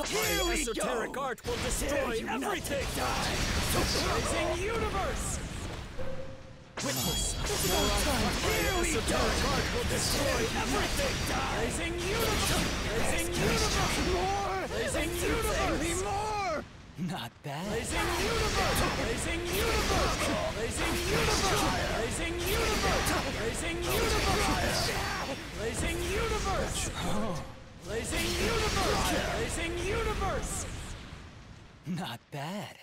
My esoteric art will destroy everything! Blazing universe! Witness! My esoteric art will destroy everything! Blazing universe! Blazing universe! More! Blazing universe! More! Not bad. Blazing universe! Blazing universe! Blazing universe! Blazing universe! Blazing universe! Blazing universe! Blazing universe! Blazing universe! Not bad.